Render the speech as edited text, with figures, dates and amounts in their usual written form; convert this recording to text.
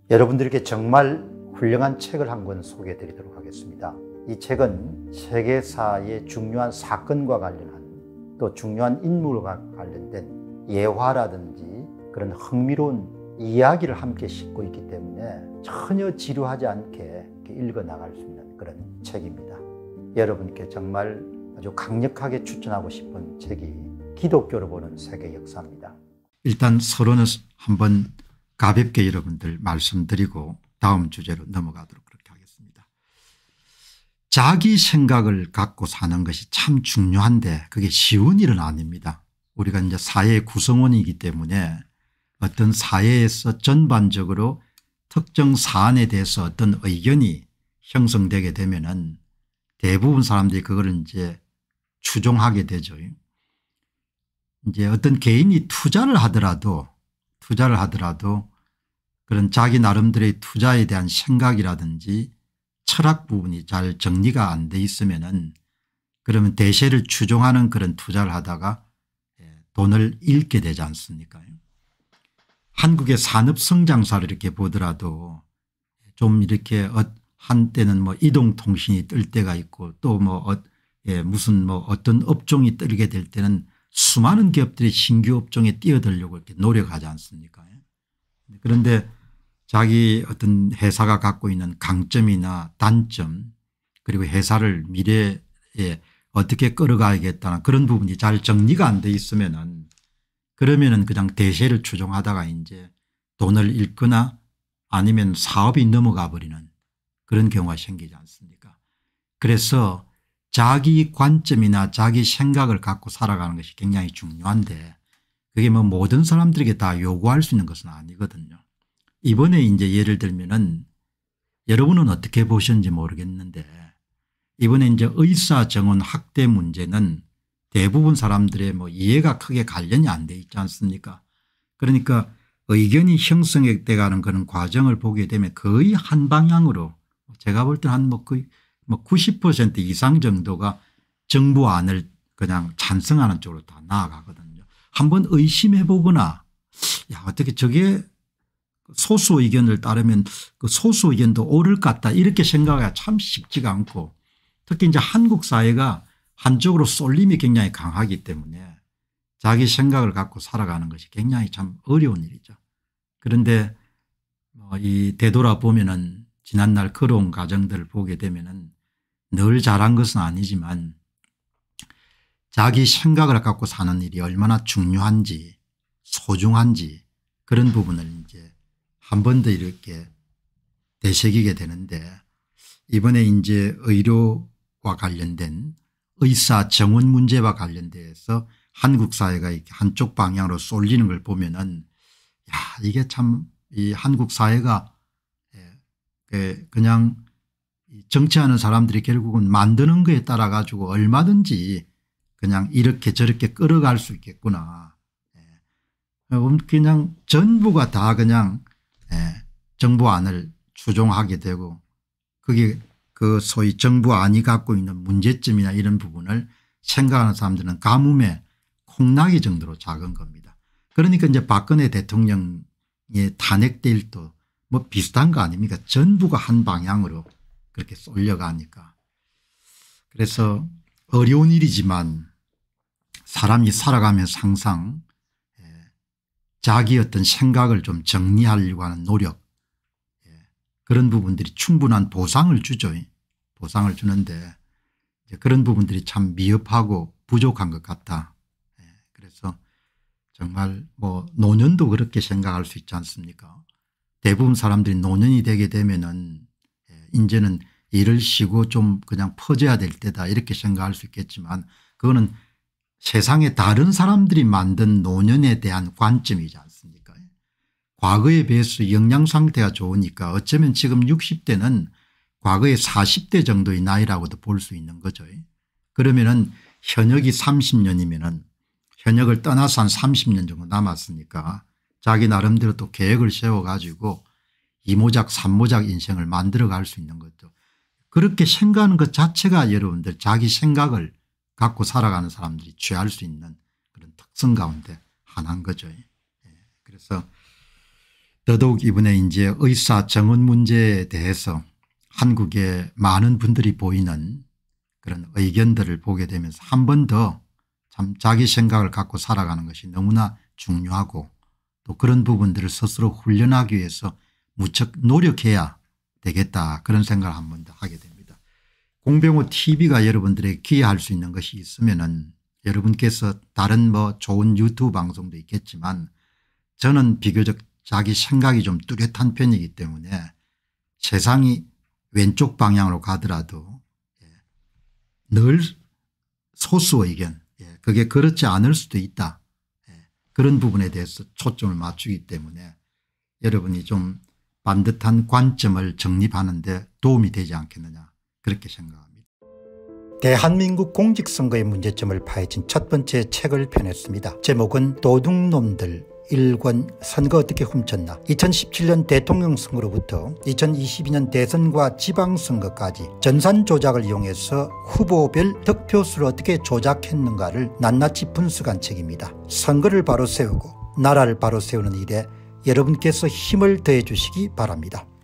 여러분들께 정말 훌륭한 책을 한 권 소개해 드리도록 하겠습니다. 이 책은 세계사의 중요한 사건과 관련한 또 중요한 인물과 관련된 예화라든지 그런 흥미로운 이야기를 함께 싣고 있기 때문에 전혀 지루하지 않게 읽어 나갈 수 있는 그런 책입니다. 여러분께 정말 아주 강력하게 추천하고 싶은 책이 기독교로 보는 세계 역사입니다. 일단 서론을 한번 가볍게 여러분들 말씀드리고 다음 주제로 넘어가도록 그렇게 하겠습니다. 자기 생각을 갖고 사는 것이 참 중요한데 그게 쉬운 일은 아닙니다. 우리가 이제 사회의 구성원이기 때문에 어떤 사회에서 전반적으로 특정 사안에 대해서 어떤 의견이 형성되게 되면은 대부분 사람들이 그거를 이제 추종하게 되죠. 이제 어떤 개인이 투자를 하더라도 그런 자기 나름대로의 투자에 대한 생각이라든지 철학 부분이 잘 정리가 안 돼 있으면은 그러면 대세를 추종하는 그런 투자를 하다가 돈을 잃게 되지 않습니까? 한국의 산업 성장사를 이렇게 보더라도 좀 이렇게 한때는 뭐 이동통신이 뜰 때가 있고 또 무슨 어떤 업종이 뜨게 될 때는 수많은 기업들이 신규 업종에 뛰어들려고 이렇게 노력하지 않습니까? 그런데 자기 어떤 회사가 갖고 있는 강점이나 단점 그리고 회사를 미래에 어떻게 끌어가야겠다는 그런 부분이 잘 정리가 안 돼 있으면은 그러면은 그냥 대세를 추종하다가 이제 돈을 잃거나 아니면 사업이 넘어가 버리는 그런 경우가 생기지 않습니까? 그래서 자기 관점이나 자기 생각을 갖고 살아가는 것이 굉장히 중요한데 그게 뭐 모든 사람들에게 다 요구할 수 있는 것은 아니거든요. 이번에 이제 예를 들면은 여러분은 어떻게 보셨는지 모르겠는데 이번에 이제 의사 정원 학대 문제는 대부분 사람들의 뭐 이해가 크게 관련이 안 돼 있지 않습니까? 그러니까 의견이 형성돼 가는 그런 과정을 보게 되면 거의 한 방향으로 제가 볼 때는 한 거의 90% 이상 정도가 정부안을 그냥 찬성하는 쪽으로 다 나아가거든요. 한번 의심해 보거나 야 어떻게 저게 소수 의견을 따르면 그 소수 의견도 옳을 것 같다 이렇게 생각하기가 참 쉽지가 않고 특히 이제 한국 사회가 한쪽으로 쏠림이 굉장히 강하기 때문에 자기 생각을 갖고 살아가는 것이 굉장히 참 어려운 일이죠. 그런데 이 되돌아보면은 지난날 걸어온 과정들을 보게 되면은 늘 잘한 것은 아니지만 자기 생각을 갖고 사는 일이 얼마나 중요한지 소중한지 그런 부분을 이제 한 번 더 이렇게 되새기게 되는데 이번에 이제 의료와 관련된 의사 정원 문제와 관련돼서 한국 사회가 이렇게 한쪽 방향으로 쏠리는 걸 보면은 야 이게 참 이 한국 사회가 그냥 정치하는 사람들이 결국은 만드는 거에 따라 가지고 얼마든지 그냥 이렇게 저렇게 끌어갈 수 있겠구나. 그냥 전부가 다 그냥 정부안을 추종하게 되고 그게 그 소위 정부안이 갖고 있는 문제점이나 이런 부분을 생각하는 사람들은 가뭄에 콩나기 정도로 작은 겁니다. 그러니까 이제 박근혜 대통령의 탄핵될 또 뭐 비슷한 거 아닙니까? 전부가 한 방향으로 그렇게 쏠려가니까. 그래서 어려운 일이지만 사람이 살아가면서 항상 자기 어떤 생각을 좀 정리하려고 하는 노력 그런 부분들이 충분한 보상을 주죠. 보상을 주는데 그런 부분들이 참 미흡하고 부족한 것 같다. 그래서 정말 뭐 노년도 그렇게 생각할 수 있지 않습니까? 대부분 사람들이 노년이 되게 되면은 이제는 일을 쉬고 좀 그냥 퍼져야 될 때다 이렇게 생각할 수 있겠지만 그거는 세상에 다른 사람들이 만든 노년에 대한 관점이지 않습니까? 과거에 비해서 영양 상태가 좋으니까 어쩌면 지금 60대는 과거의 40대 정도의 나이라고도 볼 수 있는 거죠. 그러면은 현역이 30년이면은 현역을 떠나서 한 30년 정도 남았으니까 자기 나름대로 또 계획을 세워 가지고 2모작 3모작 인생을 만들어 갈 수 있는 것도 그렇게 생각하는 것 자체가 여러분들 자기 생각을 갖고 살아가는 사람들이 취할 수 있는 그런 특성 가운데 하나인 거죠. 그래서 더더욱 이번에 이제 의사 정원 문제에 대해서 한국의 많은 분들이 보이는 그런 의견들을 보게 되면서 한 번 더 참 자기 생각을 갖고 살아가는 것이 너무나 중요하고 또 그런 부분들을 스스로 훈련하기 위해서 무척 노력해야 되겠다 그런 생각을 한 번 더 하게 됩니다. 공병호 TV가 여러분들에게 기여할 수 있는 것이 있으면은 여러분께서 다른 뭐 좋은 유튜브 방송도 있겠지만 저는 비교적 자기 생각이 좀 뚜렷한 편이기 때문에 세상이 왼쪽 방향으로 가더라도 늘 소수 의견 그게 그렇지 않을 수도 있다. 그런 부분에 대해서 초점을 맞추기 때문에 여러분이 좀 반듯한 관점을 정립하는 데 도움이 되지 않겠느냐 그렇게 생각합니다. 대한민국 공직선거의 문제점을 파헤친 첫 번째 책을 펴냈습니다. 제목은 도둑놈들 1권 선거 어떻게 훔쳤나. 2017년 대통령 선거로부터 2022년 대선과 지방선거까지 전산 조작을 이용해서 후보별 득표수를 어떻게 조작했는가를 낱낱이 분석한 책입니다. 선거를 바로 세우고 나라를 바로 세우는 일에 여러분께서 힘을 더해 주시기 바랍니다.